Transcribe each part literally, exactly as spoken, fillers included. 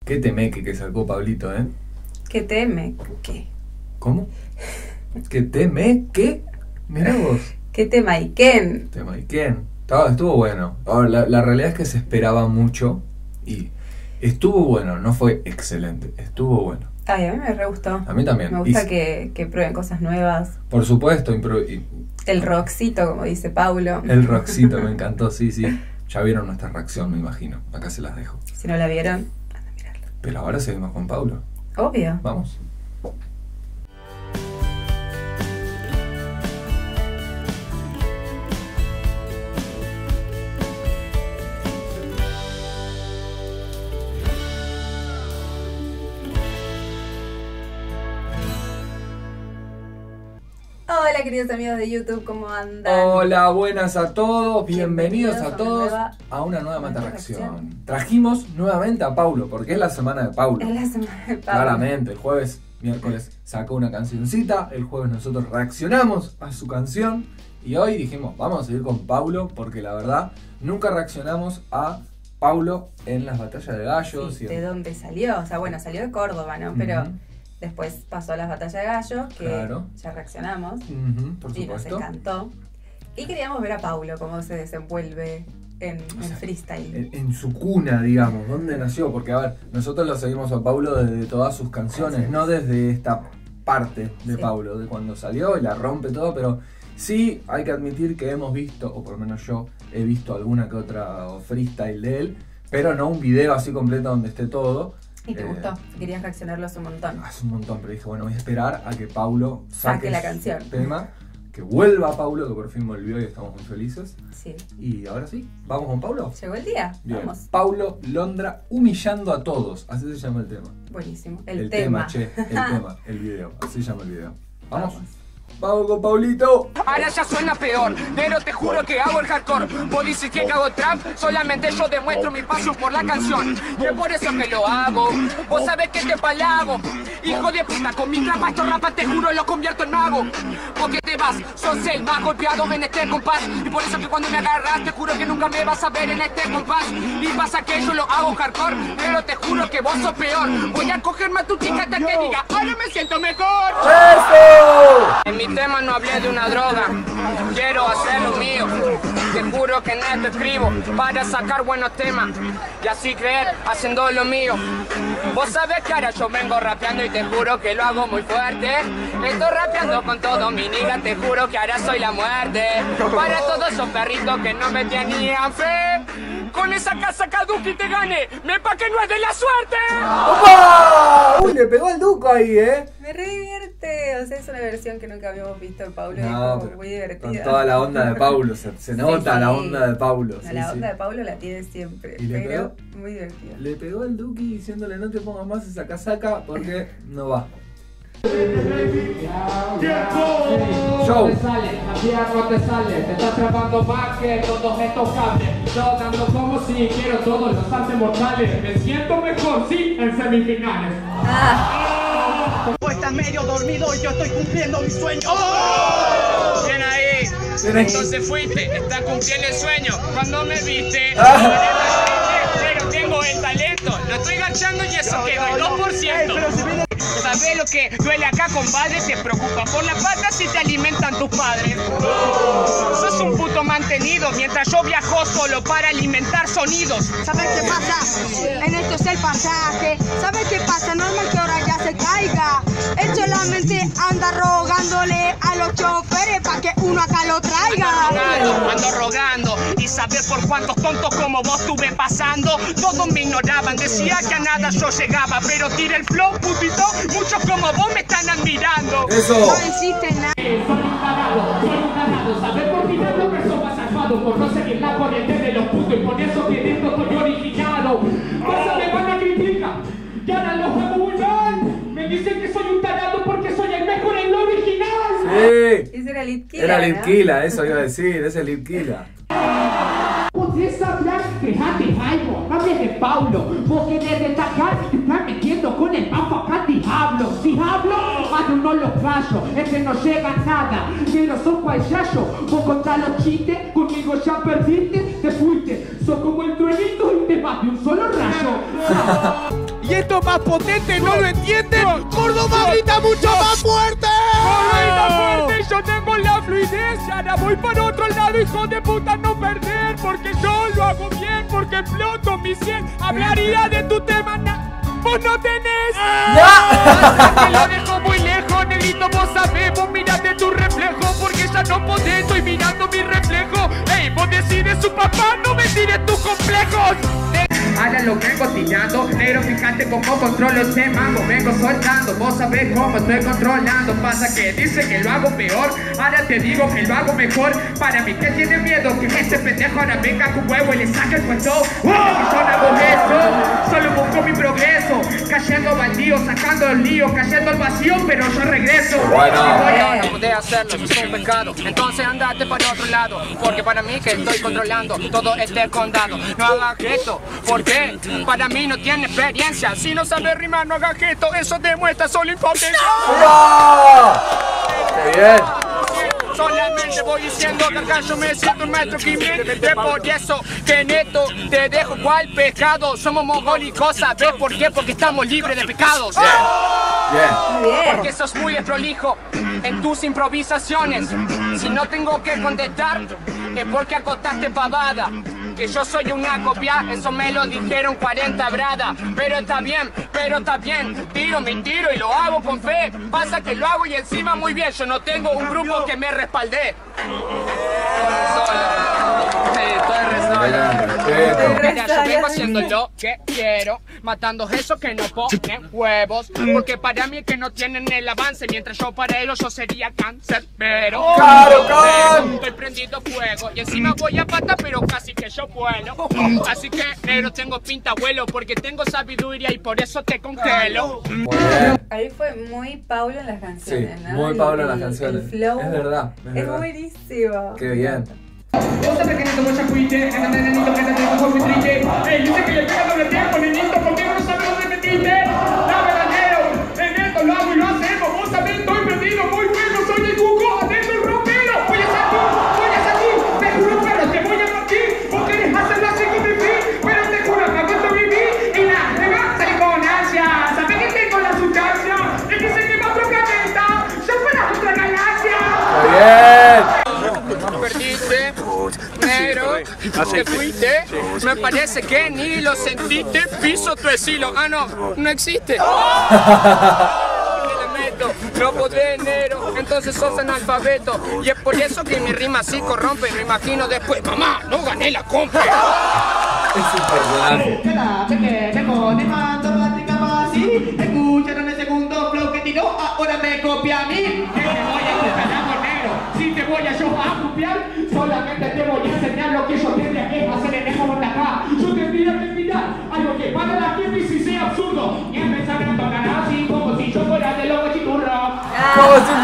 Qué temeque que sacó Pablito, ¿eh? ¿Qué teme? ¿Qué? ¿Cómo? ¿Qué temeque? Mirá vos. ¿Qué tema y quién? Temaiken. Estaba, estuvo bueno. Ahora, la, la realidad es que se esperaba mucho y estuvo bueno, no fue excelente, estuvo bueno. Ay, a mí me re gustó. A mí también. Me gusta Y, que, que prueben cosas nuevas. por supuesto, impro- y, El rockcito, como dice Paulo. el rockcito me encantó, sí, sí. Ya vieron nuestra reacción, me imagino. Acá se las dejo. Si no la vieron, anda a mirarla. Pero ahora seguimos con Paulo. Obvio. Vamos. Hola, queridos amigos de YouTube, ¿cómo andan? Hola, buenas a todos, bienvenidos, Bienvenidos a todos a una nueva- a una nueva Mata Mata Reacción. Reacción. Trajimos nuevamente a Paulo, porque es la semana de Paulo. Es la semana de Paulo. Claramente, el jueves, miércoles sacó una cancioncita, el jueves nosotros reaccionamos a su canción y hoy dijimos, vamos a seguir con Paulo porque la verdad nunca reaccionamos a Paulo en las batallas de gallos. Sí, y ¿de en... dónde salió? O sea, bueno, salió de Córdoba, ¿no? Pero Ujú. después pasó a las batallas de gallos, que Claro. ya reaccionamos. Ujú, por Y nos supuesto. encantó. Y queríamos ver a Paulo cómo se desenvuelve en, O en sea, freestyle. En, en su cuna, digamos, ¿dónde nació? Porque, a ver, nosotros lo seguimos a Paulo desde todas sus canciones, Canciones. no desde esta parte de Sí. Paulo, de cuando salió y la rompe todo, pero sí hay que admitir que hemos visto, o por lo menos yo he visto alguna que otra freestyle de él, pero no un video así completo donde esté todo. ¿Y te Eh, gustó? Querías reaccionarlo hace un montón. Hace un montón, pero dije, bueno, voy a esperar a que Paulo saque, Saque la su canción. tema, que vuelva Paulo, que por fin volvió y estamos muy felices. Sí. Y ahora sí, ¿vamos con Paulo? Llegó el día. Bien. Vamos. Paulo Londra humillando a todos, así se llama el tema. Buenísimo. El, El tema. che, el tema, el video, así se llama el video. ¿Vamos? Vamos con Paulito. Ahora ya suena peor, pero te juro que hago el hardcore. Vos dices que hago trap, solamente yo demuestro mi pasión por la canción. Y es por eso que lo hago, vos sabés que te palago. Hijo de puta, con mi trapa estos rapas te juro lo convierto en mago. Porque te vas, sos el más golpeado en este compás. Y por eso que cuando me agarras te juro que nunca me vas a ver en este compás. Y pasa que yo lo hago hardcore, pero te juro que vos sos peor. Voy a cogerme a tu chica hasta que diga, ahora me siento mejor. ¡Eso! En mi tema no hablé de una droga, quiero hacer lo mío. Te juro que en esto escribo para sacar buenos temas y así creer haciendo lo mío. Vos sabés que ahora yo vengo rapeando y te juro que lo hago muy fuerte. Estoy rapeando con todo mi niga, te juro que ahora soy la muerte. Para todos esos perritos que no me tenían fe, con esa casa Kaduki te gané, me pa' que no es de la suerte. ¡Opa! Uy, le pegó el duco ahí, ¿eh? Me re divierte. O sea, es una versión que nunca habíamos visto de Paulo. y es No, como pero muy divertida. con toda la onda de Paulo, se, se nota Sí. la onda de Paulo. No, sí, la sí. onda de Paulo la tiene siempre. ¿Y le Pero pegó? muy divertida. Le pegó el Duki diciéndole no te pongas más esa casaca porque no va. Show. No te sale, así no te sale, te estás trabando más que todos estos cables. Yo dando como si quiero todos los artes mortales. Me siento mejor, sí, en semifinales. Ah, Tú estás medio dormido y yo estoy cumpliendo mi sueño. Bien ahí, Bien ahí. entonces fuiste, estás cumpliendo el sueño. Cuando me viste, Ah. pero tengo el talento, lo estoy garchando y eso que doy dos por ciento. ¿Sabés lo que duele acá, compadre? Te preocupa por la pata si te alimentan tus padres. Sos un puto mantenido mientras yo viajo solo para alimentar sonidos. ¿Sabes qué pasa? En esto es el pasaje. ¿Sabes qué pasa? Normal que ahora ya se caiga. Él solamente anda rogándole a los choferes para que uno acá lo traiga. Ando rogando, ando rogando. Y saber por cuántos tontos como vos tuve pasando. Todos me ignoraban, decía que a nada yo llegaba. Pero tira el flow, putito. Muchos como vos me están admirando. Eso. No existe nada. Soy un tarado, soy un tarado. Saber por ti tanto que sos más armado por no seguir la corriente de los putos y por eso que esto estoy originado. Pasa me van a criticar, y ahora los hago muy mal. Me dicen que soy un tarado porque soy el mejor en lo original. Sí. ese era Litquila. Era ¿no? Litquila, eso iba a decir, ese es Litquila. Podés hablar, dejate algo, hables de Paulo. Vos querés destacar y te estás metiendo con el bajo acá diablo. Si hablo, más de uno los gallos, ese no llega a nada. Pero sos guayayo, vos contás los chistes, conmigo ya perdiste, te fuiste. Sos como el truenito y te vas de un solo rayo. y esto es más potente, ¿no lo entienden? ¡Córdoba grita mucho más fuerte! ¡Córdoba fuerte! Yo tengo la fluidez, y ahora voy para otro lado, hijo de puta, no perder, porque yo lo hago bien, porque exploto mi cien. Hablaría de tu tema, na vos no tenés. ¡No! Que lo dejo muy lejos, negrito, vos sabés, vos mirate tu reflejo, porque ya no podés, estoy mirando mi reflejo. Ey, vos decides su papá, no me tires tus complejos. Ahora lo vengo tirando, negro, fíjate cómo controlo este mambo, vengo soltando, vos sabés cómo estoy controlando. Pasa que dice que lo hago peor, ahora te digo que lo hago mejor. Para mí que tiene miedo que este pendejo ahora venga con huevo y le saque el puesto. ¡Oh! Yo no hago eso, solo busco mi progreso, cayendo baldío, sacando el lío, cayendo al vacío, pero yo regreso. Bueno. No, no podés hacerlo, eso es un pecado. Entonces andate para otro lado, porque para mí que estoy controlando todo este condado. No hagas esto, porque para mí no tiene experiencia. Si no sabes rimar, no hagas gesto. Eso demuestra solo impotencia. ¡Oh! ¡Qué bien! Solamente voy diciendo que acá yo me siento un maestro Jiménez. Es por eso que neto te dejo cual pescado. Somos mogólicos, ¿sabes por qué? Porque estamos libres de pecados. Bien. Bien. Porque sos muy desprolijo en tus improvisaciones. Si no tengo que contestar, es porque acotaste pavada. Que yo soy una copia, eso me lo dijeron cuarenta bradas. Pero está bien, pero está bien. Tiro mi tiro y lo hago con fe. Pasa que lo hago y encima muy bien. Yo no tengo un grupo que me respalde. Solo. Sí, estoy re solo. Mira, yo vengo haciendo lo que quiero, matando esos que no ponen huevos, porque para mí es que no tienen el avance, mientras yo para ellos yo sería cáncer, pero ¡Claro, Can! estoy prendido fuego y encima voy a pata, pero casi que yo vuelo. Así que negro tengo pinta abuelo, porque tengo sabiduría y por eso te congelo. Muy bien. Ahí fue muy Pablo en las canciones, Sí, ¿no? muy El- Pablo en las el- canciones. El flow. Es verdad, es Es verdad. buenísimo. Qué bien. Vos sabés que necesito mucha cuite, en el nenito que te tengo con mi triste. Ey, dice que le pega doble tiempo, nenito, porque vos no sabes dónde metiste. La verdadero, en esto lo hago y lo hacemos. Vos sabés, estoy perdido, muy bueno, soy el cuco, atento el rompero. Voy a salir, voy a salir, te juro, pero te voy a partir. Vos querés hacerlo así con mi fin, pero te juro que aguanto vivir. Y nada, me va a salir con ansia. ¿Sabés que tengo la sustancia? Es que se quema otro planeta, yo fuera otra galaxia. Qué bien. Perdiste, negro, te fuiste, me parece que ni lo sentiste, piso tu estilo, ah no, no existe. No podés, negro, entonces sos analfabeto. Y es por eso que mi rima así corrompe. Me imagino después, mamá, no gané la compra. Es un personaje. Quédate que vengo dejando práctica así. Escucharon el segundo flow que tiró, ahora me copia a mí. Que te voy a copiar con negro. Si te voy a yo a copiar, solamente te voy a enseñar lo que yo tendría que hacer en esta banda acá. Yo tendría que mirar algo que para la gente y si sea absurdo. Y empezar a tocar así como si yo fuera de loco chiturro. Como si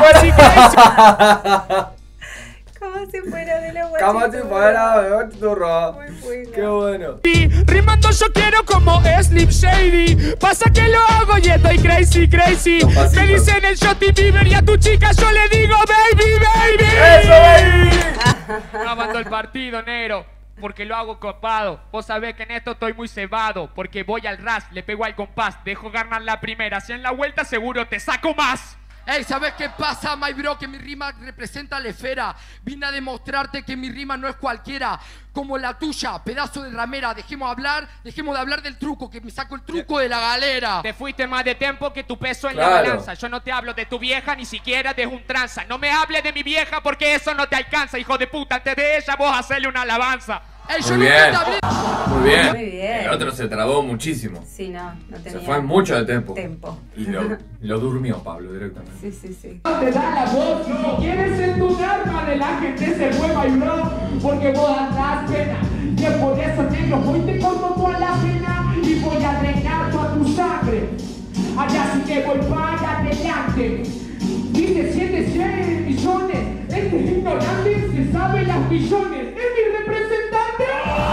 fuera. Como si fuera de la Como si fuera de turro. Muy bueno. Qué bueno. Rimando yo quiero como Slim Shady. Pasa que lo hago y estoy crazy, crazy. Papacito. Me dicen el Justin Bieber y a tu chica yo le digo baby, baby. ¡Eso, baby! Grabando el partido, negro, porque lo hago copado. Vos sabés que en esto estoy muy cebado, porque voy al ras, le pego al compás, dejo ganar la primera, si en la vuelta seguro te saco más. Ey, ¿sabes qué pasa, my bro? Que mi rima representa la esfera. Vine a demostrarte que mi rima no es cualquiera, como la tuya, pedazo de ramera. Dejemos hablar, dejemos de hablar del truco, que me saco el truco de la galera. Te fuiste más de tiempo que tu peso en Claro. la balanza. Yo no te hablo de tu vieja, ni siquiera de un tranza. No me hables de mi vieja porque eso no te alcanza, hijo de puta. Antes de ella vos hacerle una alabanza. Ey, yo Muy nunca bien. te hablé. Muy bien. Muy bien. El otro se trabó muchísimo. Sí, no, no tenía. Se fue mucho de tiempo. Tempo. Y lo, lo durmió Pablo directamente. Sí, sí, sí. Te da la voz, no quieres entonarme de la gente se mueva y bro, porque vos das pena. Y es por eso negro, hoy te corto toda la pena y voy a drenar toda tu sangre. Allá sí que voy para adelante. Dice siete cien millones, este ignorante se sabe las millones. Es mi representante.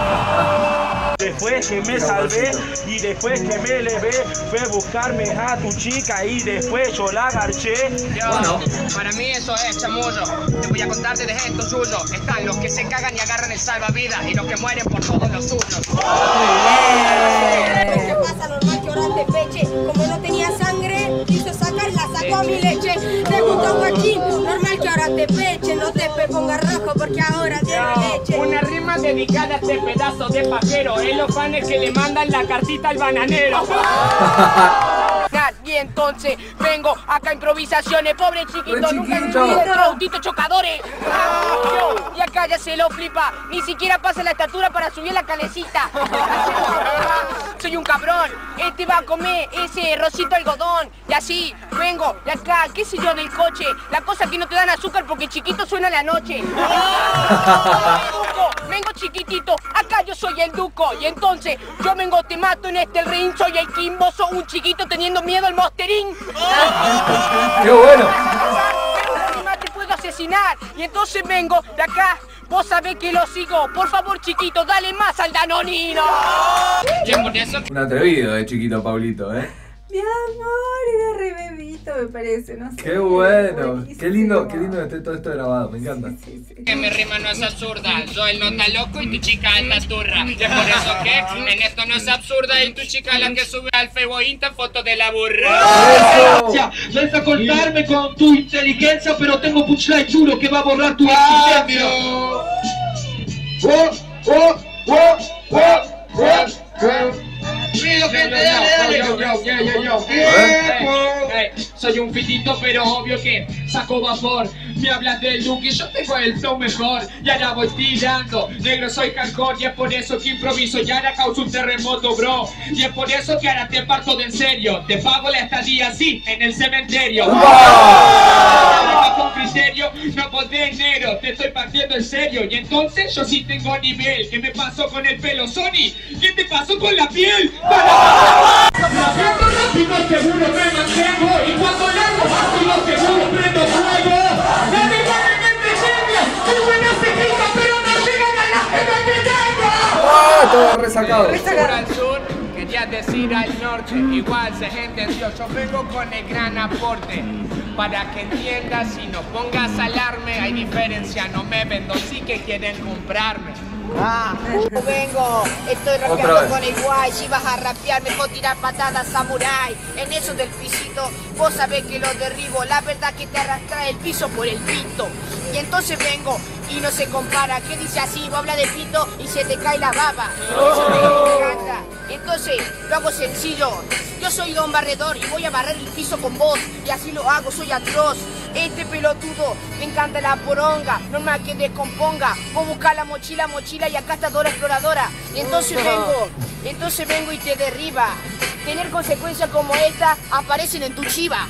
Después que me salvé y después que me levé, fue a buscarme a tu chica y después yo la garché. Bueno, para mí eso es chamullo. Te voy a contar de esto suyo. Están los que se cagan y agarran el salvavidas y los que mueren por todos los suyos. Muy bien. ¿Qué pasa, normal, llorante, pecho? saco a mi leche. Te gusta un guachín, normal que ahora te peche. No te pe pongas rojo porque ahora tiene leche. Una rima dedicada a este pedazo de pajero. Es los fans que le mandan la cartita al bananero. Y entonces vengo acá improvisaciones, pobre chiquito, Buen nunca chiquito. vivido de autitos chocadores. Yo, y acá ya se lo flipa, ni siquiera pasa la estatura para subir la calecita. Soy un cabrón, este va a comer ese rosito algodón. Y así vengo de acá, qué sé yo, del coche. La cosa que no te dan azúcar porque chiquito suena a la noche. Vengo chiquitito, acá yo soy el duco. Y entonces yo vengo, te mato en este ring. Soy el Kimbo, soy un chiquito teniendo miedo al monsterín. ¡Qué bueno! Pero te puedo asesinar. Y entonces vengo de acá. Vos sabés que lo sigo. Por favor, chiquito, dale más al danonino. Un atrevido de chiquito Pablito, ¿eh? Mi amor, era re bebito, me parece, no sé. Qué bueno, Buenísimo. qué lindo, qué lindo que esté todo esto grabado, me encanta. Sí, sí. Que mi rima no es absurda, yo el nota loco y tu chica anda turra. Y es por eso que en esto no es absurda y tu chica la que sube al Facebook Insta fotos de la burra. Ves a cortarme con tu inteligencia, pero tengo punchline chulo que va a borrar tu existencia. Oh, oh, oh, oh, oh, oh. Pido gente, dale, dale. Yo, yo, yo, yo, yo. Hey, soy un fitito, pero obvio que saco vapor. Me hablas del look y yo tengo el flow mejor. Y ahora voy tirando, negro soy hardcore. Y es por eso que improviso y ahora causo un terremoto, bro. Y es por eso que ahora te parto de en serio. Te pago la estadía así, en el cementerio. Con criterio, no podés, negro, te estoy partiendo en serio. Y entonces yo sí tengo nivel. ¿Qué me pasó con el pelo, Sony? ¿Qué te pasó con la piel? Rápido, seguro me mantengo. Y cuando largo, rápido, seguro prendo fuego. La vida me entretengo. Muy buena secreta, pero no llegan a la que no te tengo. ¡Ah! Todo resacado. Sur al sur, quería decir al norte. Igual se entendió, yo vengo con el gran aporte. Para que entiendas y no pongas alarme. Hay diferencia, no me vendo, sí que quieren comprarme. Ah, vengo, estoy Otra rapeando vez. con el guay. Si vas a rapear, mejor tirar patadas samurai. En eso del pisito, vos sabés que lo derribo. La verdad que te arrastra el piso por el pito. Y entonces vengo y no se compara. ¿Qué dice así? Vos hablas de pito y se te cae la baba. Eso me encanta. Entonces lo hago sencillo. Yo soy Don Barredor y voy a barrer el piso con vos. Y así lo hago, soy atroz. Este pelotudo, me encanta la poronga. Normal que descomponga. Vos buscás la mochila, mochila y acá está Dora Exploradora. Y entonces vengo, entonces vengo y te derriba. Tener consecuencias como esta aparecen en tu chiva.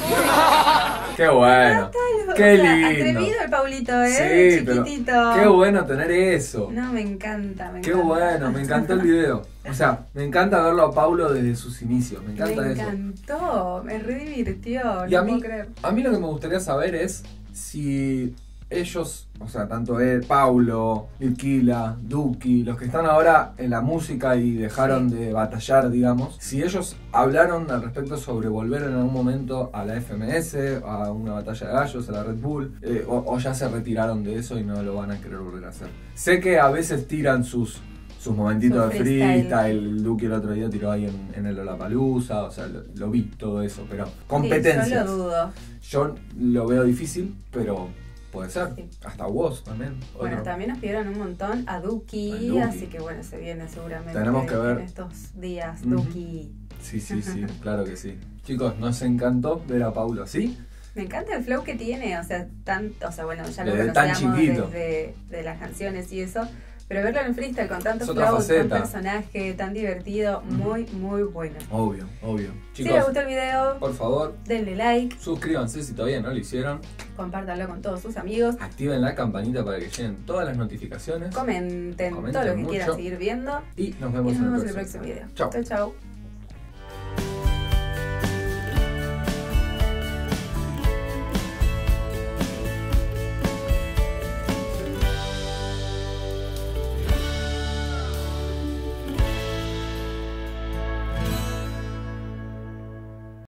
Qué bueno. Total, Qué o sea, lindo. atrevido el Paulito, ¿eh? Sí, pero Chiquitito. qué bueno tener eso. No, me encanta, me Qué encanta. bueno, me encantó el video. O sea, me encanta verlo a Paulo desde sus inicios, me encanta Me eso. encantó, me re divirtió, Y no a mí, puedo creer. a mí lo que me gustaría saber es si ellos, o sea, tanto él, Paulo, Lilquila, Duki, los que están ahora en la música y dejaron de batallar, digamos, si ellos hablaron al respecto sobre volver en algún momento a la F M S, a una batalla de gallos, a la Red Bull, eh, o, o ya se retiraron de eso y no lo van a querer volver a hacer. Sé que a veces tiran sus sus momentitos Su de freestyle. freestyle, el Duki el otro día tiró ahí en, en el Lollapalooza, o sea, lo, lo vi todo eso, pero competencias. Sí, yo lo dudo. Yo lo veo difícil, pero puede ser. Sí. Hasta vos también. Bueno, otro. también nos pidieron un montón a Duki, A Duki. así que bueno, se viene seguramente Tenemos que ver. en estos días, Ujú. Duki. Sí, sí, sí, claro que sí. Chicos, nos encantó ver a Paulo así. Me encanta el flow que tiene, o sea, tan, o sea, bueno, ya lo Desde tan conocíamos chiquito. desde de las canciones y eso, pero verlo en freestyle con tanto Es otra flow, faceta. tan personaje, tan divertido, muy, muy bueno. Obvio, obvio. Si les Chicos, gustó el video, por favor, denle like, suscríbanse si todavía no lo hicieron. compártanlo con todos sus amigos, Activen la campanita para que lleguen todas las notificaciones. comenten, Comenten todo lo que mucho. quieran seguir viendo Y nos y vemos, nos vemos en en el próximo video. Chao. Chau, chau.